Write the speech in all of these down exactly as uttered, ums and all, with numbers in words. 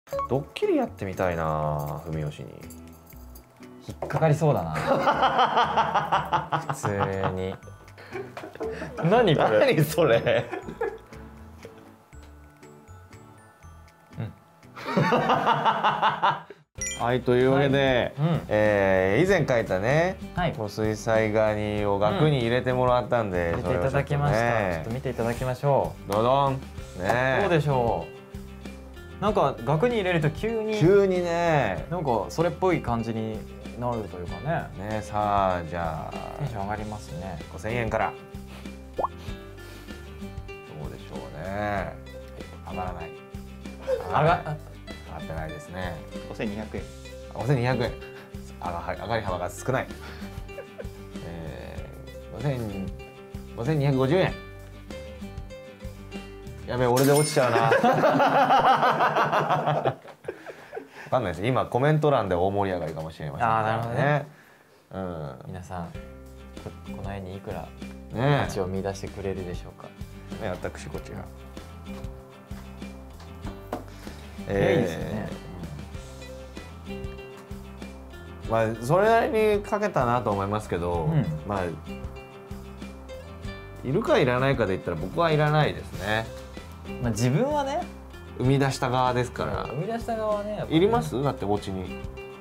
ドッキリやってみたいな、文吉に。 引っかかりそうだな。普通に。何これ。 何それ。うん。はい、というわけで、はい、うん、えー、以前書いたね、はい、この水彩画にを額に入れてもらったんで、 うん、入れていただきました。ちょっと見ていただきましょう。 どどん。ね。 どうでしょう。なんか額に入れると急に。 急にね。 なんかそれっぽい感じになるというかね。 ね、さあ、じゃあ。 テンション上がりますね。 ごせんえんから。どうでしょうね。上がらない。 上が。上がってないですね。 ごせんにひゃくえん。 ごせんにひゃくえん。上が上がり幅が少ない。ええ、五千五千二百五十円。やべえ、俺で落ちちゃうな。わかんないです。今コメント欄で大盛り上がりかもしれません。 ああ、なるほどね。 うん。 皆さん、こ, この絵にいくら価値を見出してくれるでしょうか。 ね、私こちら。 ええ、いいですね。 まあそれなりに描けたなと思いますけど、うん、まあいるかいらないかで言ったら僕はいらないですね。 まあ自分はね、 生み出した側ですから。 生み出した側はね、やっぱね、 いります？だってお家に。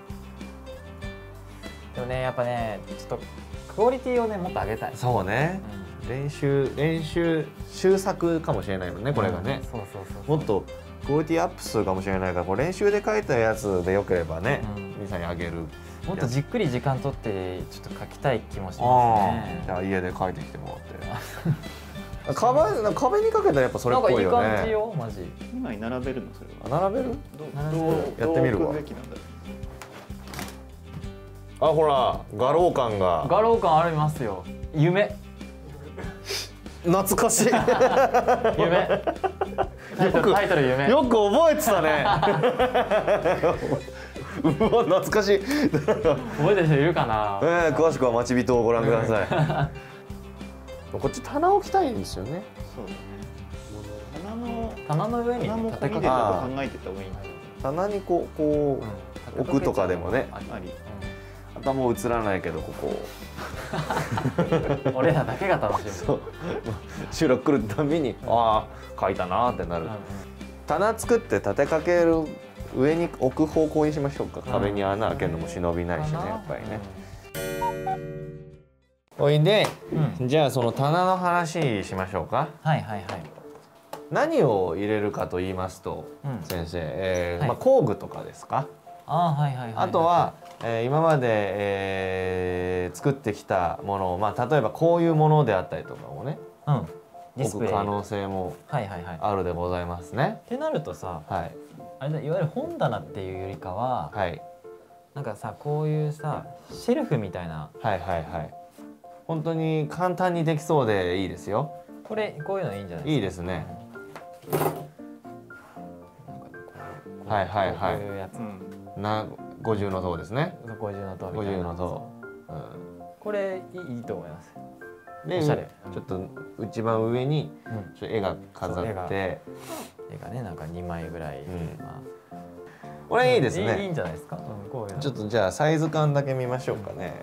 でもね、やっぱね、ちょっとクオリティをねもっと上げたい。 そうね。うん、練習練習習作かもしれないもんね、これがね。 うん、そうそうそう。 もっとクオリティアップするかもしれないから、こう練習で描いたやつでよければね、うん、皆さんにあげる。 もっとじっくり時間取ってちょっと描きたい気もしますね。 じゃあ家で描いてきてもらって。壁壁にかけたらやっぱそれっぽいよね。 なんかいい感じよ、マジ。 今に並べるのそれは。 並べる？ どうやってみるわ。 べきなんだ。 あ、ほら、画廊感が。 画廊感ありますよ。夢。 懐かしい。 夢。タイトル、タイトル夢。 よく覚えてたね。うわ、懐かしい。 覚えてる人いるかな。 ええ、詳しくは待ち人をご覧ください。こっち棚置きたいんですよね。 そうだね。棚の棚の上に立てかけたと考えてた方がいい。 棚にこうこう置くとかでもね。頭映らないけどここ。 俺らだけが楽しみ。 そう。収録来るたびに、ああ、書いたなってなる。棚作って立てかける。上に置く方向にしましょうか。壁に穴開けるのも忍びないしね、やっぱりね。おいで、うん、じゃあその棚の話しましょうか。 はいはいはい。 何を入れるかと言いますと、うん、先生、えーはい、まあ工具とかですか。 あ、はいはいはい、はい。 あとは、えー、今まで、えー、作ってきたものを、まあ例えばこういうものであったりとかもね、うん、置く可能性もあるでございますね。 ってなるとさ、はい。あれだ、いわゆる本棚っていうよりかは、はい、なんかさ、こういうさシェルフみたいな、 はいはいはい、本当に簡単にできそうでいいですよ。 これこういうのいいんじゃないですか。 いいですね。はいはいはい。 こういうやつ、 な五重の塔ですね。 五重の塔。 五重の塔。 これいいと思います。 で、ちょっと一番上に絵が飾って。 絵がね、なんかにまいぐらい、うん、まあ、 これいいですね。 いいんじゃないですか。うん、こういうちょっとじゃあサイズ感だけ見ましょうかね。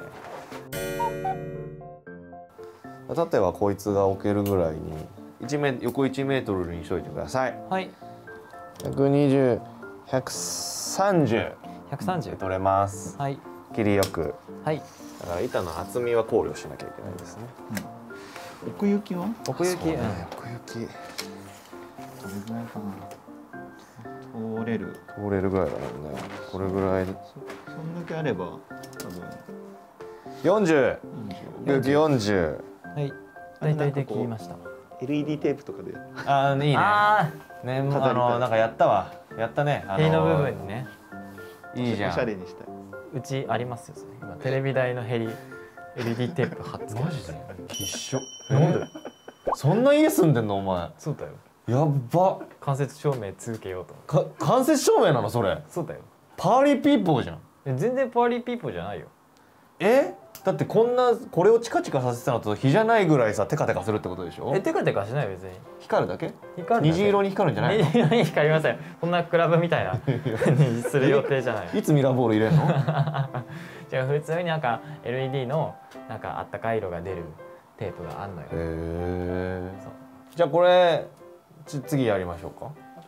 うん、縦はこいつが置けるぐらいに一メ横いちメートルにしといてください。 はい。 百二十、百三十、 百三十取れます。 はい。 切りよく。 はい。 だから板の厚みは考慮しなきゃいけないですね。 うん、奥行きは？ 奥行き。 ね、奥行き。 どれぐらいかな。通れる。 通れるぐらいだもんね。これぐらい。そ、 そんだけあれば、多分。 四十。四十。四十。 はい。大体できました。 エルイーディー テープとかで。 ああ、いいね。ああ、ね、あの、なんかやったわ。やったね。 塀の部分にね。 いいじゃん。 おしゃれにしたい。 うちありますよ。今テレビ台のヘリ。エルイーディー テープ貼って。 マジで。一緒。なんで。そんな家住んでんの、お前。 そうだよ。 やっば。 間接照明続けようと。 か、間接照明なの、それ。 そうだよ。 パーリーピーポーじゃん。 全然パーリーピーポーじゃないよ。 えだってこんなこれをチカチカさせてたのと火じゃないぐらいさテカテカするってことでしょ。 えテカテカしない別に。 光るだけ？ 光るだけ。 虹色に光るんじゃないの？ 虹色に光りません。こんなクラブみたいなにする予定じゃない。 いつミラーボール入れるの？ じゃあ普通になんか エルイーディー のなんかあったかい色が出るテープがあるのよ。へえ。じゃあこれつ次やりましょう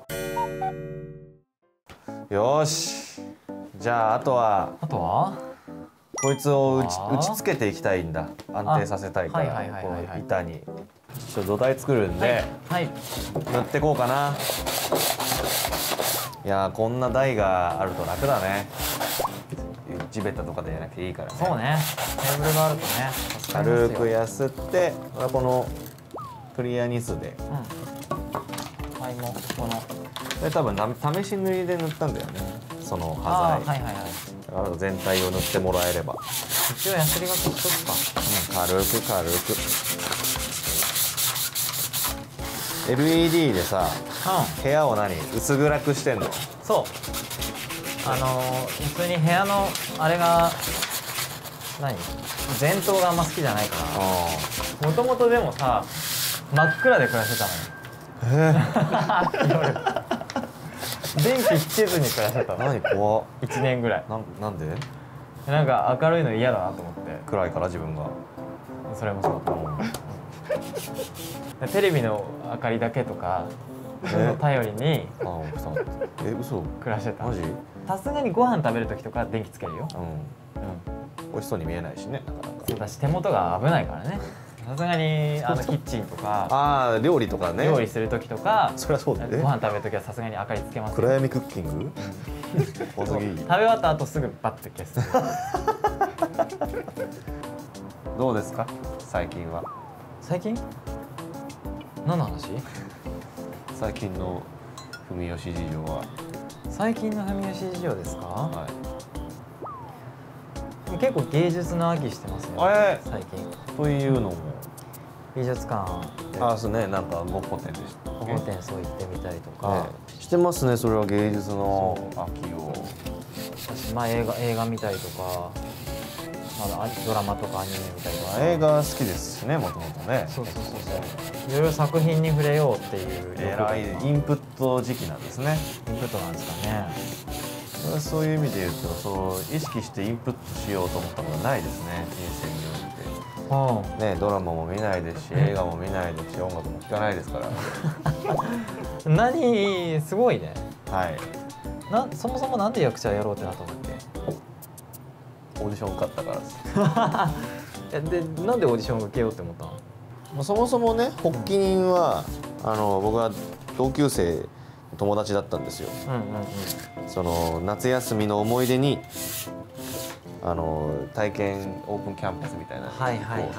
か。よし。じゃああとはあとはこいつを打ち打ち付けていきたいんだ。安定させたいからこの板に。ちょっと土台作るんで、 はい、 塗ってこうかな。いやーこんな台があると楽だね。地べたとかでやらなくていいからね。 そうね。テーブルがあるとね。 軽くやすってこのクリアニスで。 うん。はいもうこの。 これ多分試し塗りで塗ったんだよね。その端材。 はいはいはい。 だから全体を塗ってもらえれば。 一応ヤスリがこっちか。 うん、軽く軽く。エルイーディー でさ、うん、部屋を何薄暗くしてんの？ そう。あのー、普通に部屋のあれが何？前頭があんま好きじゃないから。もともとでもさ真っ暗で暮らしてたのよ。夜。電気つけずに暮らしてたの。 何怖っ。 いちねんぐらい。 ななんで？ なんか明るいの嫌だなと思って。 暗いから自分が。 それもそうだと思う。テレビの明かりだけとかの頼りにあえ嘘暮らしてた。 マジ？ さすがにご飯食べる時とか電気つけるよ。うん、うん、 美味しそうに見えないしね。なかなかそうだし手元が危ないからね。さすがにあのキッチンとかああ料理とかね料理する時とかそりゃそうだね。 ご飯食べる時はさすがに明かりつけます。 暗闇クッキング？怖すぎ。 食べ終わった後すぐバッて消す。 どうですか最近は？ 最近？何の話？ 最近の文吉事情は？ 最近の文吉事情ですか？ はい。 結構芸術の秋してますね。 えー、 最近。 というのも美術館。 あそうねなんかゴッホ展でしたっけ？ ゴッホ展そう行ってみたりとか、 ね、してますねそれは芸術の秋を。 私まあ映画映画見たりとか。まだドラマとかアニメみたいな映画好きですしねもともとね。 そうそうそうそういろいろ作品に触れようっていうえらいインプット時期なんですね。 インプットなんですかね。 そういう意味で言うとそう意識してインプットしようと思ったことはないですね人生において、うん、ねドラマも見ないですし映画も見ないですし音楽も聴かないですから何すごいね。 はいなそもそもなんで役者やろうってなったんだっけ？ オーディション受かったからですでなんでオーディション受けようって思ったの？ そもそもね発起人は、うん、あの僕は同級生友達だったんですよ。その夏休みの思い出にあの体験オープンキャンパスみたいなのを行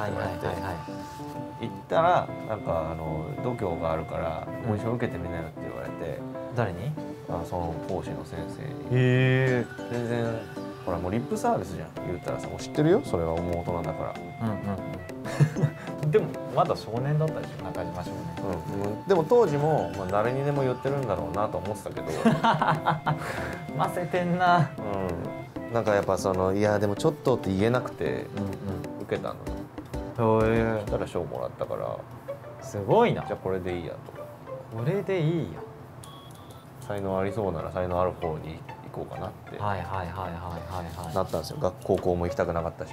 ったらなんかあの度胸があるからオーディション受けてみなよって言われて、 誰に？ あその講師の先生に。 へえ。 全然ほらもうリップサービスじゃん言うたらさもう知ってるよそれはもう大人だから。うんうんでもまだ少年だったでしょ中島少年、 うん、でも当時も、まあ、誰にでも言ってるんだろうなと思ってたけどませてんな。 うんなんかやっぱそのいやでもちょっとって言えなくて、うんうん、受けたのよ。へえ。そしたら賞もらったからすごいな。 じゃあこれでいいやと。 これでいいや。 才能ありそうなら才能ある方に行こうかなってはいはいはいはいはいはいなったんですよ。学高校も行きたくなかったし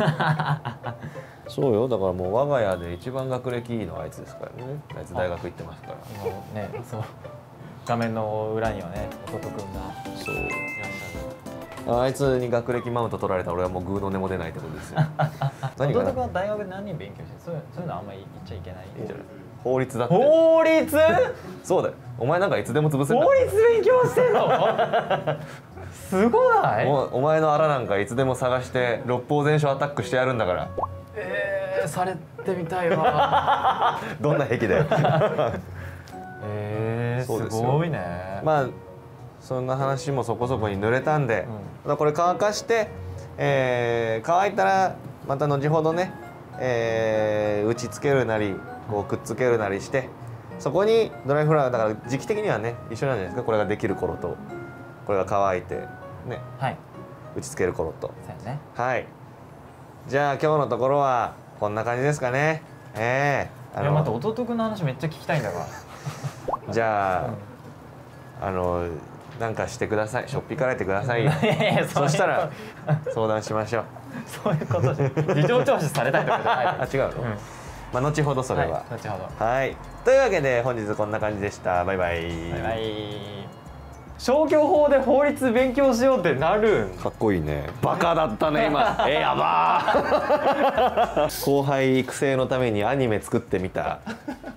そうよだからもう我が家で一番学歴いいのはあいつですからね。あいつ大学行ってますからもうねそう画面の裏にはね弟くんがそういらっしゃる。あいつに学歴マウント取られたら俺はもうグーの音も出ないってことですよ弟くんは大学で何人勉強してそうそういうのあんまり言っちゃいけない。いいじゃない法律だって。 法律そうだよお前なんかいつでも潰せる。 法律勉強してんのすごない？ お, お前のあらなんかいつでも探して六法全書アタックしてやるんだから。 えー、されてみたいわどんな癖でえー、すごいね。 まあそんな話もそこそこに濡れたんで、うん、これ乾かして、えー、乾いたらまた後ほどね、えー、打ち付けるなりこうくっつけるなりしてそこにドライフラワーだから時期的にはね一緒なんじゃないですか。これができる頃とこれが乾いてね、はい、打ち付ける頃と。 そうやね。 はいじゃあ今日のところはこんな感じですかね。ええー、 いや待って弟くんの話めっちゃ聞きたいんだがじゃあ、うん、あのなんかしてください。しょっぴかれてくださいよ。そしたら相談しましょう。 そういうことじゃ事情聴取されたいとかじゃないあ違うの、うん、まあ後ほどそれは、 はい、後ほど。 はいというわけで本日こんな感じでした。バイバイ。 バイバイ。消去法で法律勉強しようってなるんかっこいいね。バカだったね今。えやばー後輩育成のためにアニメ作ってみた